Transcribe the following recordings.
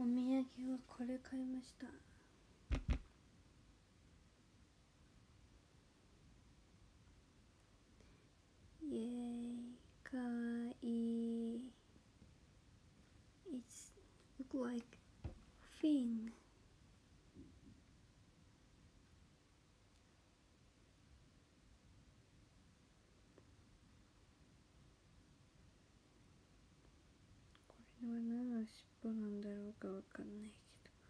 お土産はこれ買いました。イエーイ、かわいい。It's look like fin。これは何の尻尾なんだろうかわかんないけど。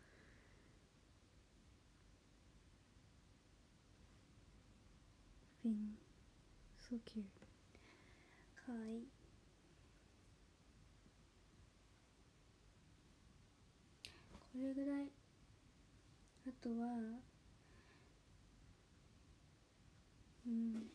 フィン、so cute。かわいい。これぐらい。あとはあとね、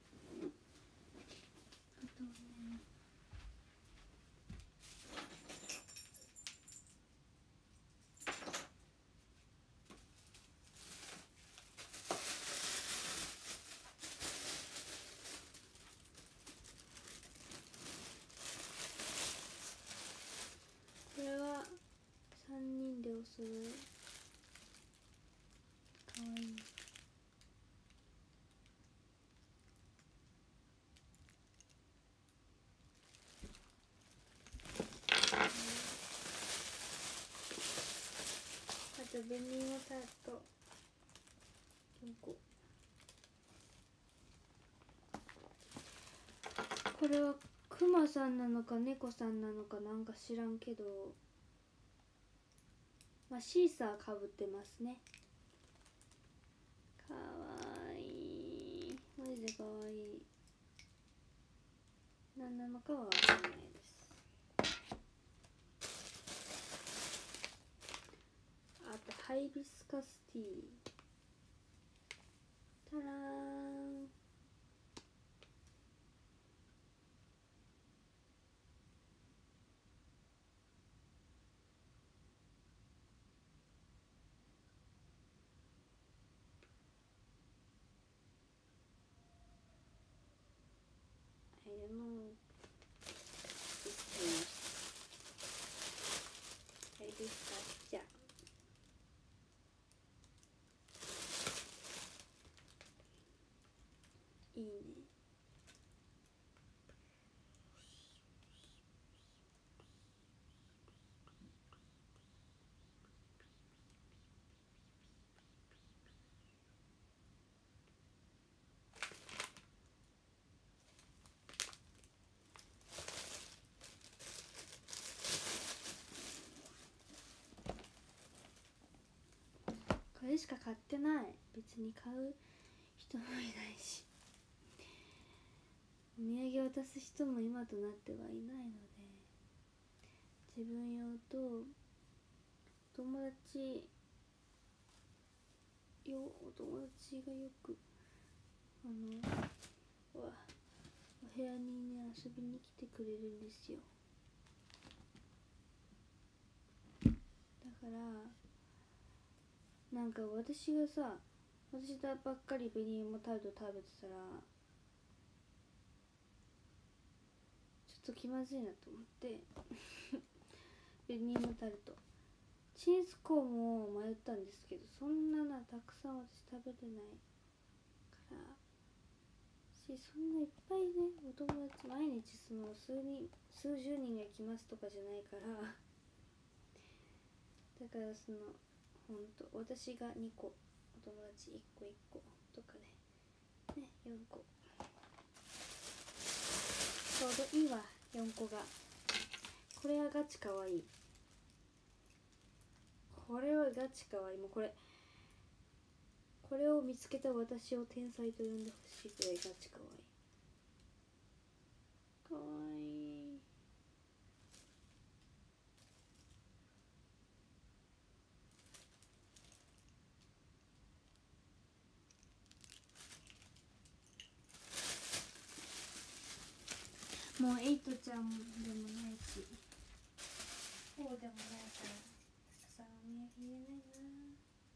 これは3人でおそろい。かわいい。あと紅芋タルト4個。これはクマさんなのか猫さんなのかなんか知らんけど、まあ、シーサーかぶってますね。かわいい、マジでかわいい。何なのかはわかんないです。あとハイビスカスティー。たらーん。I don't know。ハイビスカスじゃ。いいね。これしか買ってない。別に買う人もいないし、お土産渡す人も今となってはいないので、自分用とお友達がよくお部屋にね遊びに来てくれるんですよ。だからなんか私だばっかり紅芋タルト食べてたらちょっと気まずいなと思って紅芋タルト、チーズコーンも迷ったんですけど、そんなのたくさん私食べれないからし、そんないっぱいねお友達毎日数十人が来ますとかじゃないからだからほんと私が2個、お友達1個1個とかね4個ちょうどいいわ。4個が。これはガチかわいい。これはガチかわいい。もうこれを見つけた私を天才と呼んでほしいくらいガチかわいい。かわいい。もうエイトちゃんでもないしこうでもないからたくさんお土産言えないな。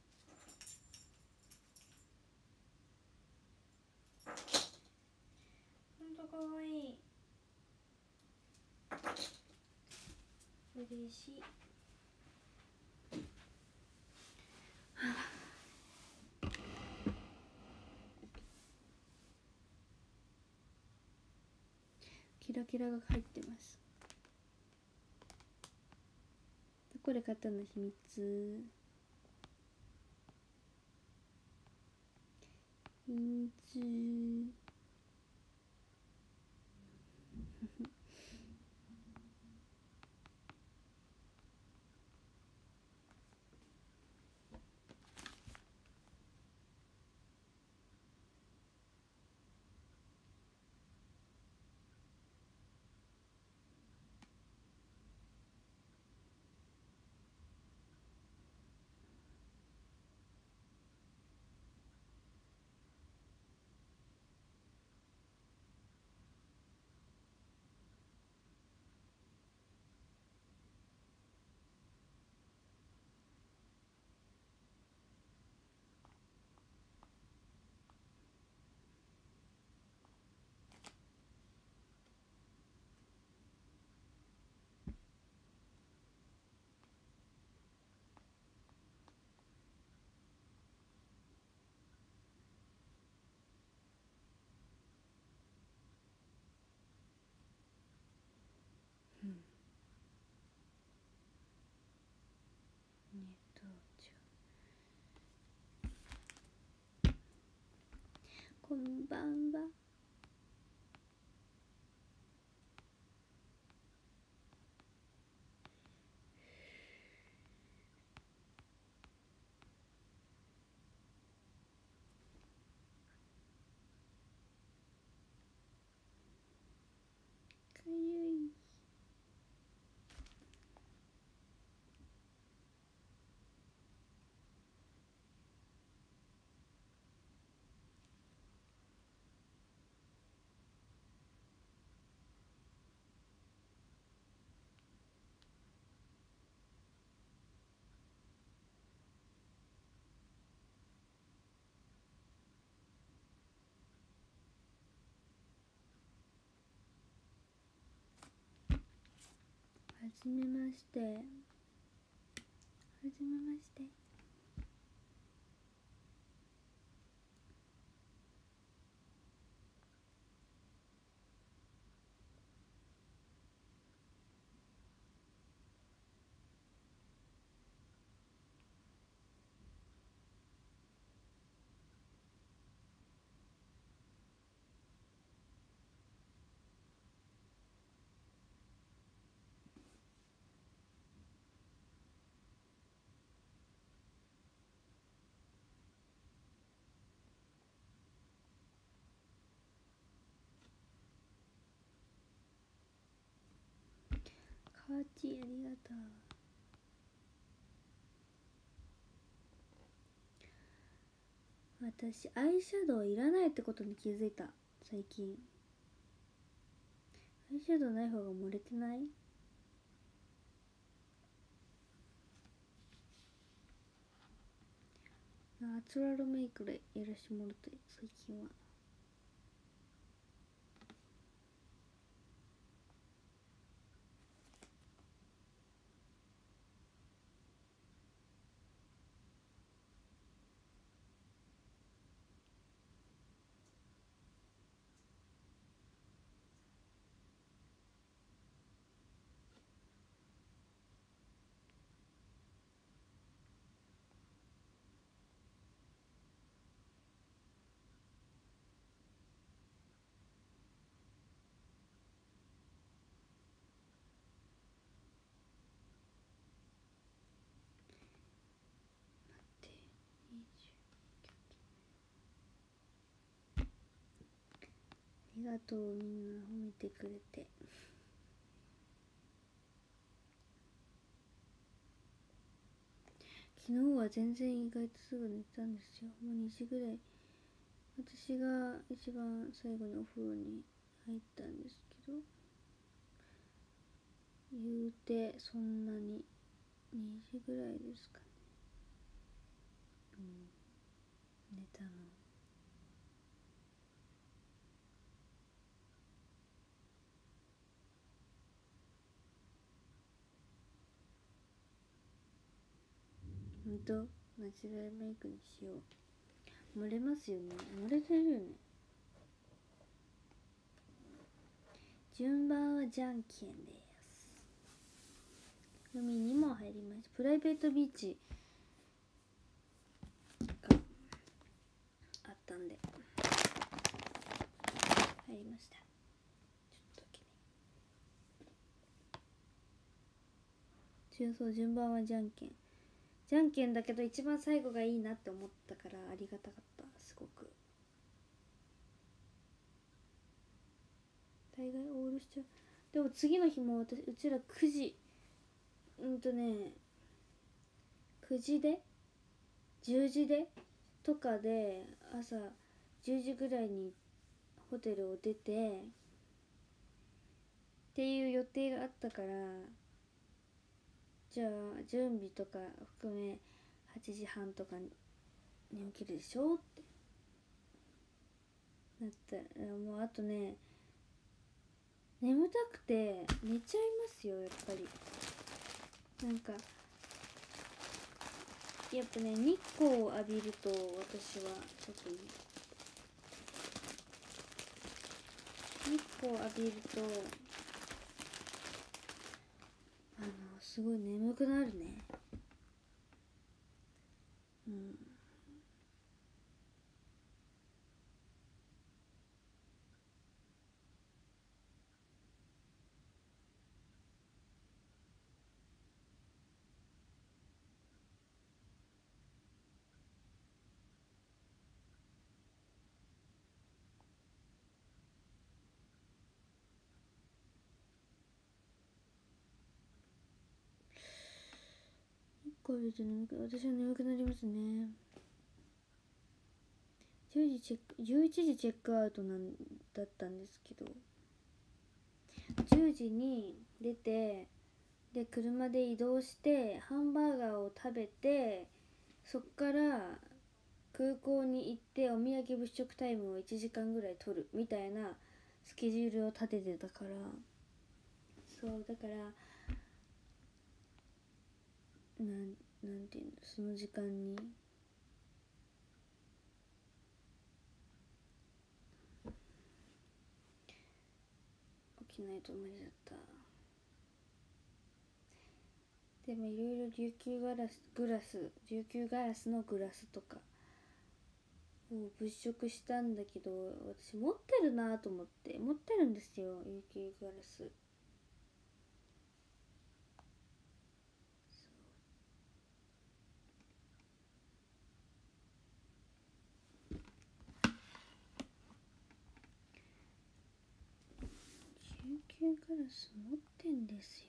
ほんとかわいい。嬉しい。 キラキラが入ってます。これ方の秘密。秘密。こんばんは。かゆい。はじめまして。はじめまして。カーチありがとう。私アイシャドウいらないってことに気づいた。最近アイシャドウない方が漏れてない？ナチュラルメイクでやらしてもらって最近は。ありがとう、みんな褒めてくれて。昨日は全然意外とすぐ寝たんですよ。もう2時ぐらい。私が一番最後にお風呂に入ったんですけど、言うてそんなに2時ぐらいですかね。寝たの。ほんとナチュラルメイクにしよう。漏れますよね。漏れてるよね。 順番はじゃんけんです。海にも入りました。プライベートビーチがあったんで入りました。ちょっとだけね。そう、順番はじゃんけん。じゃんけんだけど一番最後がいいなって思ったからありがたかった。すごく大概オールしちゃう。でも次の日もうちら9時9時で10時でとかで朝10時ぐらいにホテルを出てっていう予定があったから、じゃあ準備とか含め8時半とかに起きるでしょってなったら、もうあとね眠たくて寝ちゃいますよ。やっぱりなんかやっぱね日光を浴びると私は特に日光を浴びるとすごい眠くなるね。日光浴びると私は眠くなりますね。11時チェックアウトだったんですけど、10時に出て、で車で移動してハンバーガーを食べて、そっから空港に行ってお土産物色タイムを1時間ぐらい取るみたいなスケジュールを立ててたから、そうだからなんていうの、その時間に起きないと無理だった。でもいろいろ琉球ガラスのグラスとかを物色したんだけど、私持ってるなと思って、持ってるんですよ琉球ガラス。琉球ガラス持ってんですよ。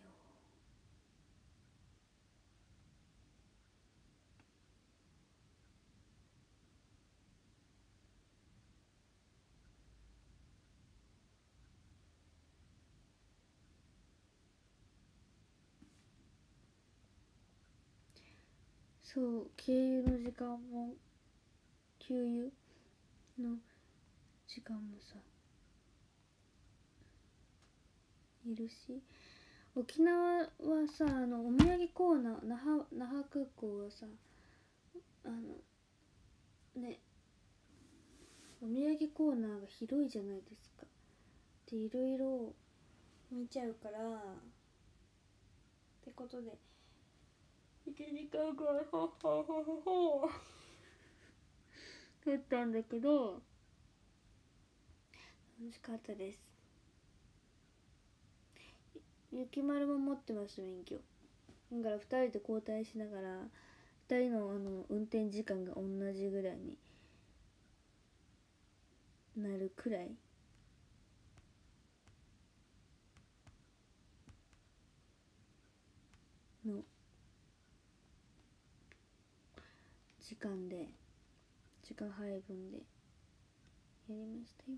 そう、給油の時間も給油の時間もさいるし、沖縄はさ、お土産コーナー、那覇空港はさ、ね、お土産コーナーが広いじゃないですか。でいろいろ見ちゃうからってことで1時間ぐらい撮ったんだけど楽しかったです。ゆきまるも持ってます、免許。だから2人で交代しながら2人の運転時間が同じぐらいになるくらいの時間配分でやりましたよ。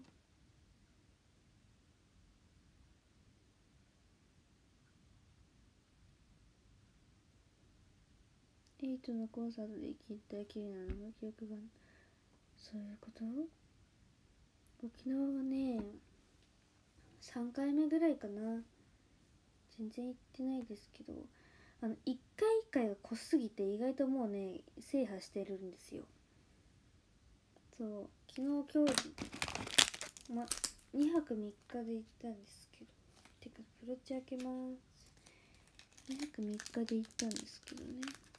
エイトのコンサートで聴いた綺麗なのが記憶が、そういうこと。沖縄はね3回目ぐらいかな。全然行ってないですけど、1回1回が濃すぎて意外ともうね制覇してるんですよ。そう、昨日今日2泊3日で行ったんですけど、 てかプロチ開けます。2泊3日で行ったんですけどね。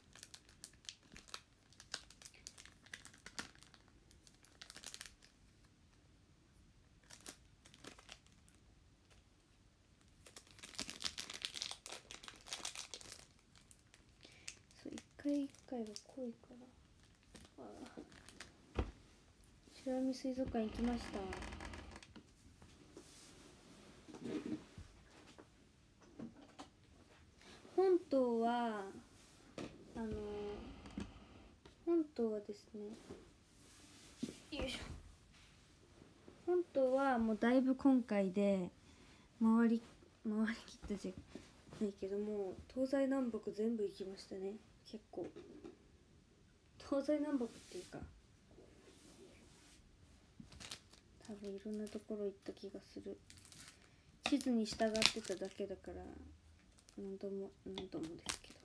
そう、一回一回が濃いから。白海水族館行きました。本島は本島はですね、よいしょ。本島はもうだいぶ今回で回りきったじゃないけども、東西南北全部行きましたね。結構東西南北っていうか、多分いろんなところ行った気がする。地図に従ってただけだから何度もですけど、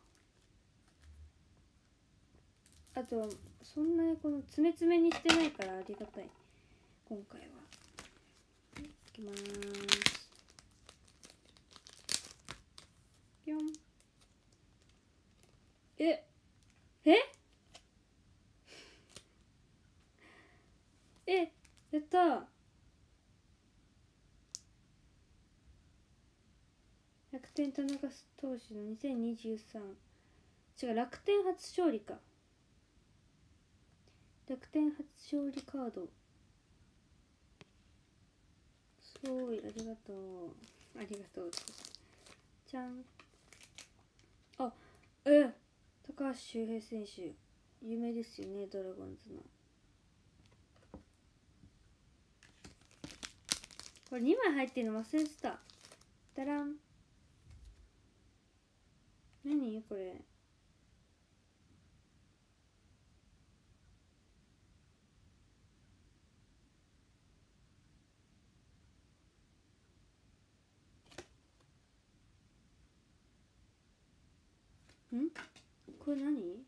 あとはそんなにこの詰め詰めにしてないからありがたい。今回は、いきまーす。ぴょん。えやったー。楽天田中投手の2023、違う、楽天初勝利か。楽天初勝利カード、すごい、ありがとうじゃん。あ、高橋周平選手有名ですよね、ドラゴンズの。これ2枚入ってるの忘れてた。だらん。何これ。これ何。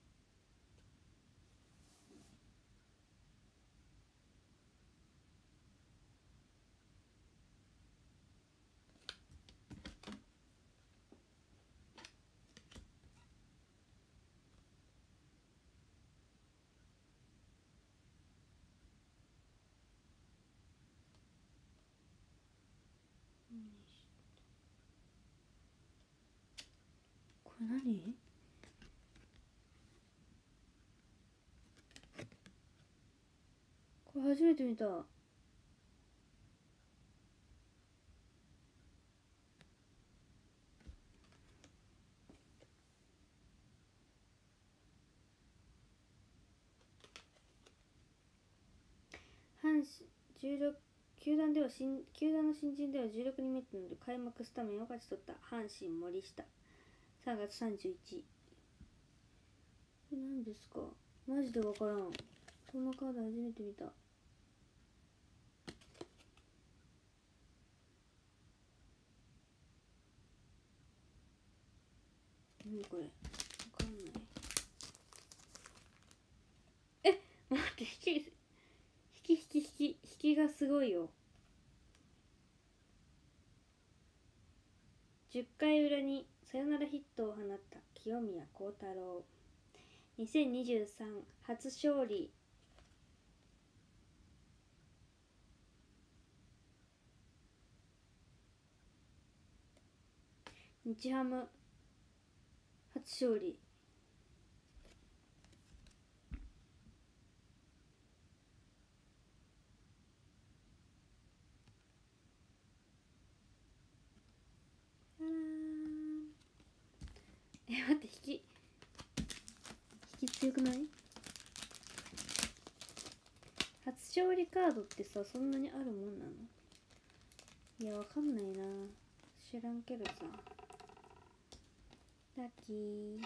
これ何。これ初めて見た。阪神16球団の新人では16人目となる開幕スタメンを勝ち取った阪神森下、3月31日。これ何ですか。マジでわからん。こんなカード初めて見た。何これ、わかんない。待って、引きがすごいよ。10回裏にサヨナラヒットを放った清宮幸太郎、2023初勝利。日ハム初勝利。待って、引き強くない。初勝利カードってさ、そんなにあるもんなの。いや、わかんないな、知らんけどさ。ラッキー。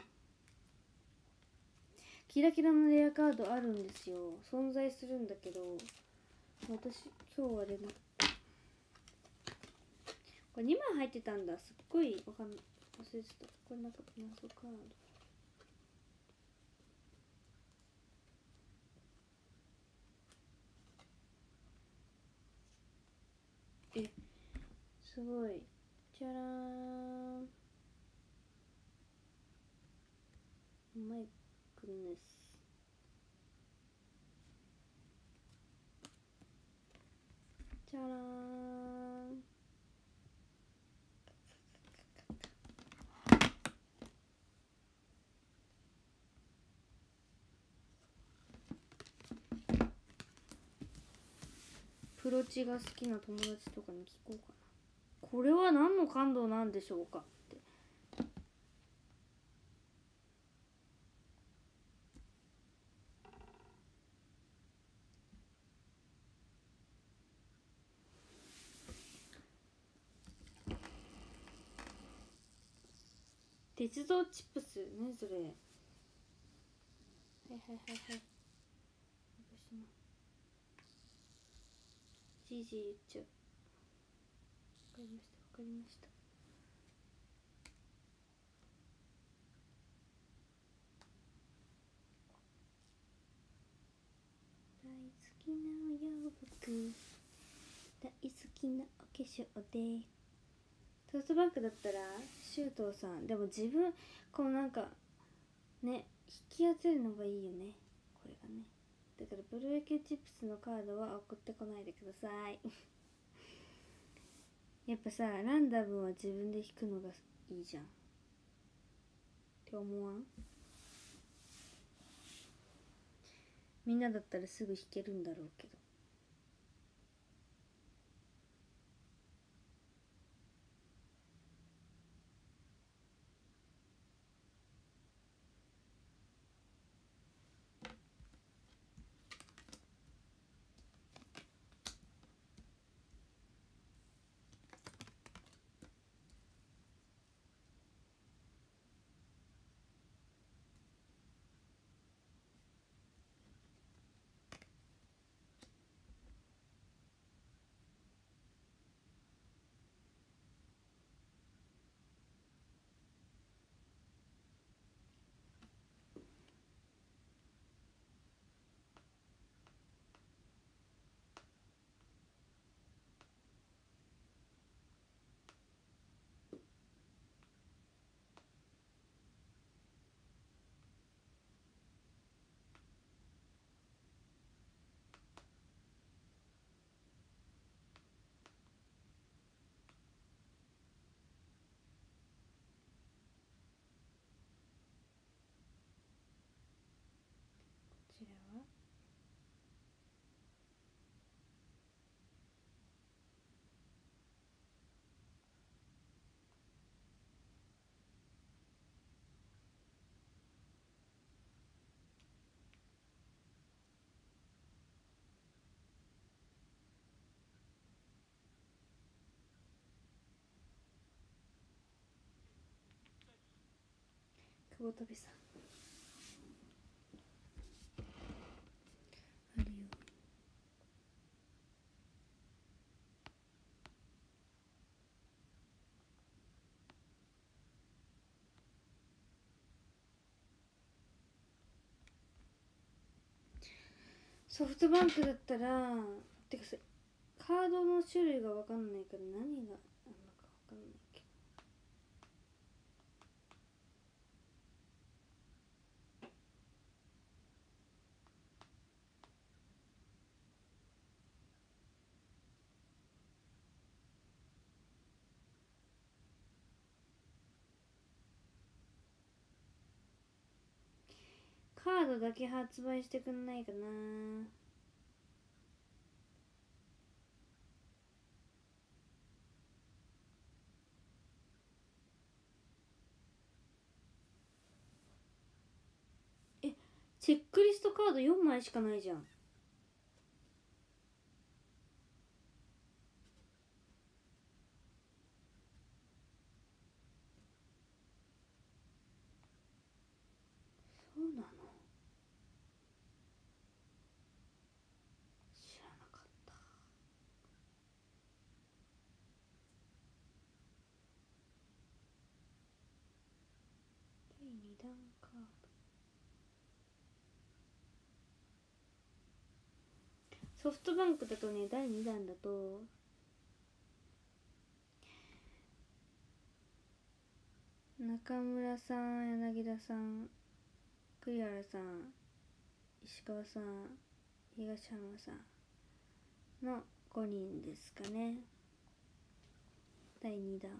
キラキラのレアカードあるんですよ。存在するんだけど、私今日は出なかった。これ2枚入ってたんだ。すっごいわかんない、忘れてた。これなんか謎カード。すごい。 じゃらーん。マイクネス。じゃらーん。プロチが好きな友達とかに聞こうかな。これは何の感動なんでしょうかって。鉄道チップスね、それ。はいはいはいはい。私のじいじ言っちゃう。わかりましたわかりました。大好きなお洋服、大好きなお化粧で。ソフトバンクだったら周東さん。でも自分このなんかね、引き当てるのがいいよね、これがね。だからプロ野球チップスのカードは送ってこないでくださいやっぱさ、ランダムは自分で引くのがいいじゃんって思わん？みんなだったらすぐ引けるんだろうけど。こちらは久保飛さんあるよ。ソフトバンクだったら、てかさ、カードの種類が分かんないから何があるのか分かんないけど。カードだけ発売してくんないかな。え、チェックリストカード4枚しかないじゃん。そうなの？知らなかった。第2弾カード。ソフトバンクだとね、第2弾だと中村さん、柳田さん、栗原さん、石川さん、東浜さんの5人ですかね。第2弾は。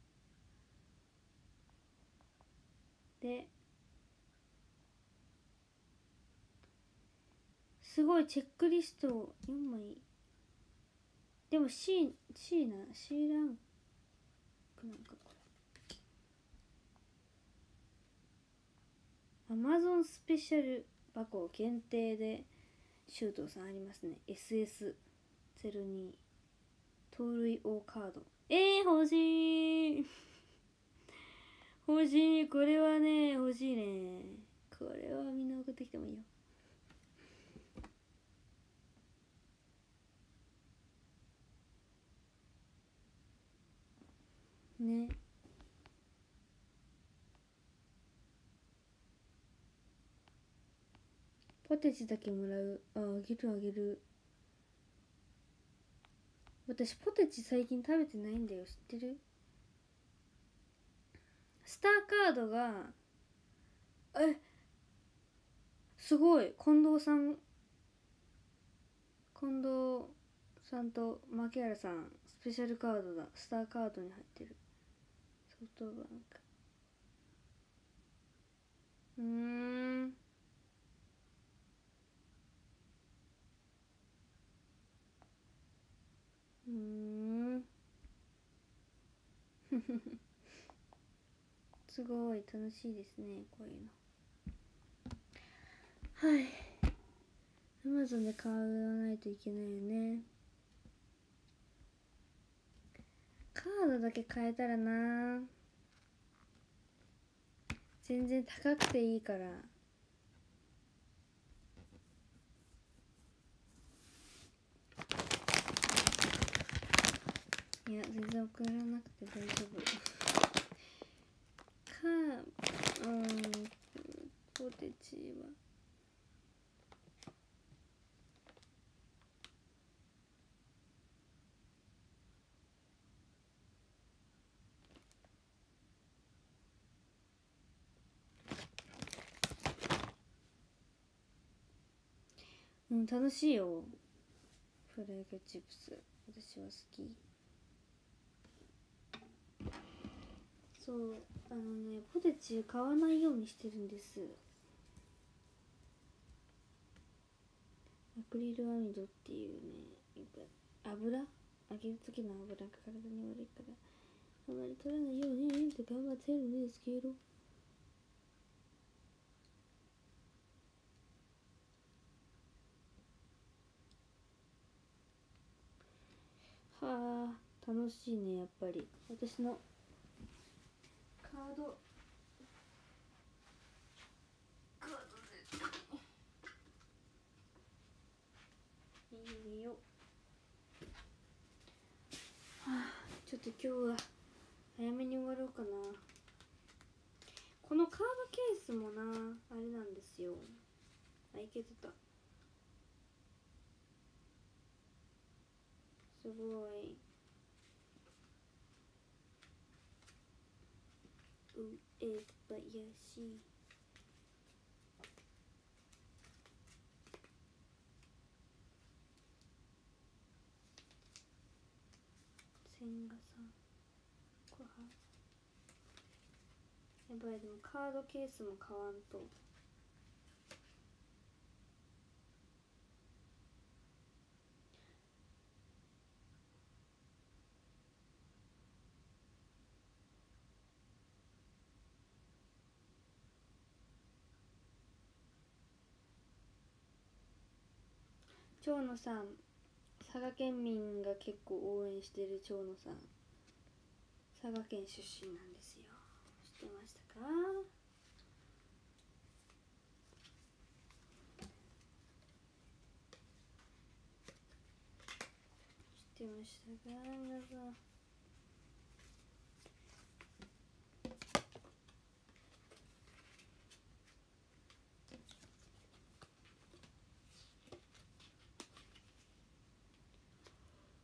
ですごいチェックリストを4枚。でも C ランクなんかこれ。Amazon スペシャル箱限定で周東さんありますね。SS02 盗塁王カード。欲しい欲しい。これはね、欲しいね。これはみんな送ってきてもいいよ。ね。ポテチだけもらう。あげるあげる。私ポテチ最近食べてないんだよ。知ってる？スターカードがすごい。近藤さんと牧原さんスペシャルカードだ。スターカードに入ってる。ソフトバンク。すごい楽しいですね、こういうの。はい。Amazon で買わないといけないよね。カードだけ買えたらな。全然高くていいから。いや、全然送らなくて大丈夫。ポテチは楽しいよ。フライドチップス私は好き。そうポテチ買わないようにしてるんです。アクリルアミドっていうね、油揚げる時の油が体に悪いからあまり取らないようにって頑張ってるんですけど、はあ楽しいね。やっぱり私のカードでいいよ。ちょっと今日は早めに終わろうかな。このカードケースもな、あれなんですよ。いけてた。すごい。ばやし。千賀さん。こは。やばい、でもカードケースも買わんと。長野さん、佐賀県民が結構応援してる長野さん、佐賀県出身なんですよ。知ってましたか？知ってましたか皆さん。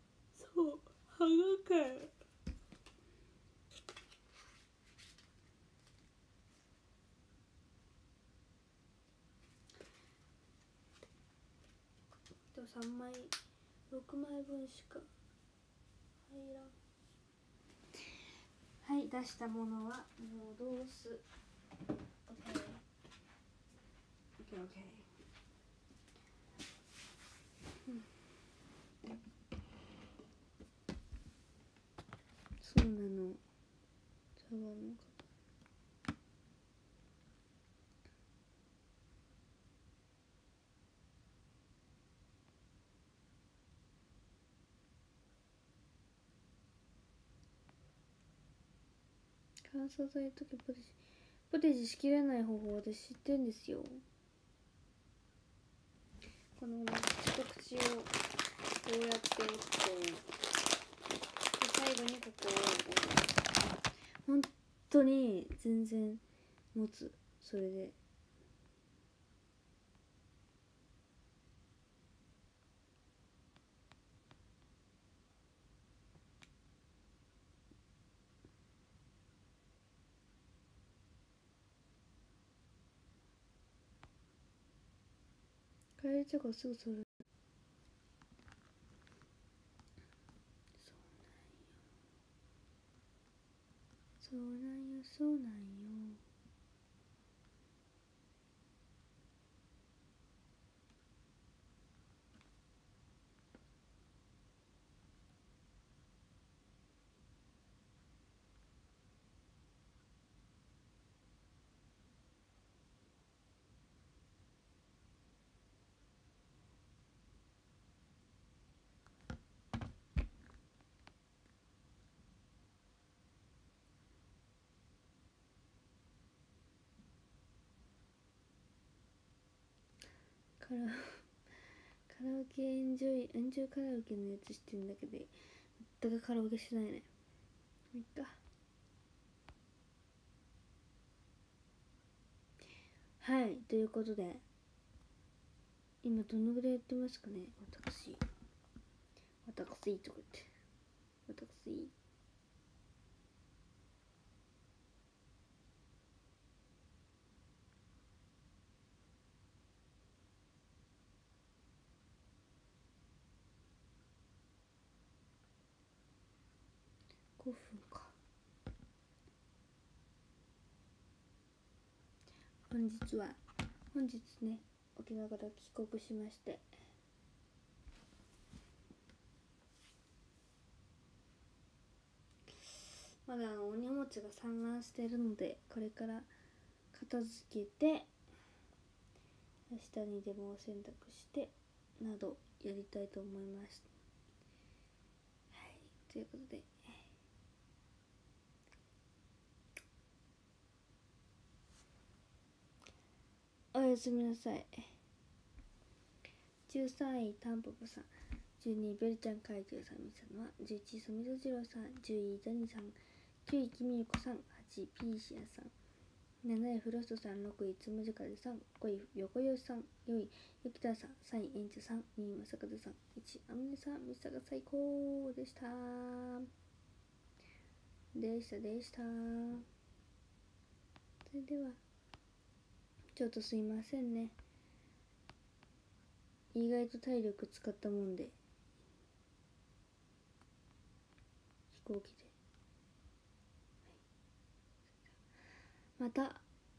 そう、佐賀県 3枚6枚分しか入らん。はい、出したものは戻す。 OK OK OK、そうなの、茶碗の乾燥されるときポテチしきれない方法私知ってるんですよ。この口をこうやって折って、最後にここを本当に全然持つ。それで帰りとかすぐそれ。そうなんよそうなんよ。カラオケエンジョイカラオケのやつしてんだけど全くカラオケしないね。いっか。はい、ということで今どのぐらいやってますかね。私とか言って私5分か。本日ね沖縄から帰国しまして、まだお荷物が散乱してるのでこれから片付けて明日にでもお洗濯してなどやりたいと思います。はい、ということでおやすみなさい。13位タンポポさん、12位ベルちゃん怪獣さんみさんは、11位ソミゾジロウさん、10位ダニさん、9位キミユコさん、8位ピーシアさん、7位フロストさん、6位つむじかぜさん、5位横吉さん、4位ゆきたさん、3位エンチさん、2位まさかぜさん、1位あむねさん、ミサが最高でしたそれではちょっとすいませんね、意外と体力使ったもんで飛行機で、また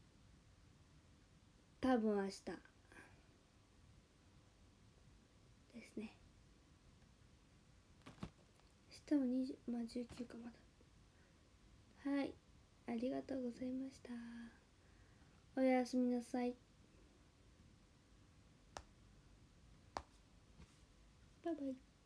多分明日ですね。明日は19かまだ。はい、ありがとうございました。おやすみなさい。バイバイ。